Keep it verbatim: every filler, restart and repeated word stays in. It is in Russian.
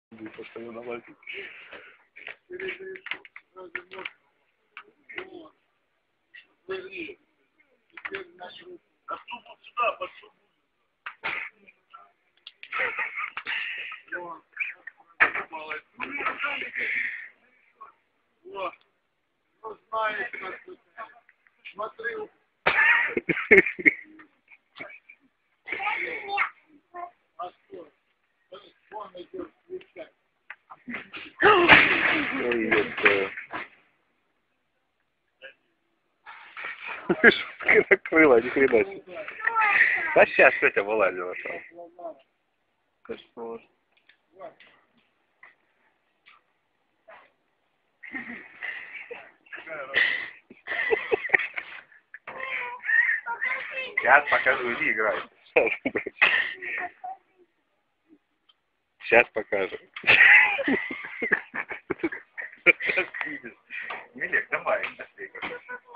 Постоянно лазит. А кто вот сюда пошел? Вот. Ну, знаешь, как тут. Смотри. А что? Вон идет свеча. Ой, это... Накрыла, ни хрена себе. А сейчас Петя вылазила там. Кошмар. Сейчас покажу, иди играй. Сейчас покажу. Милек, давай,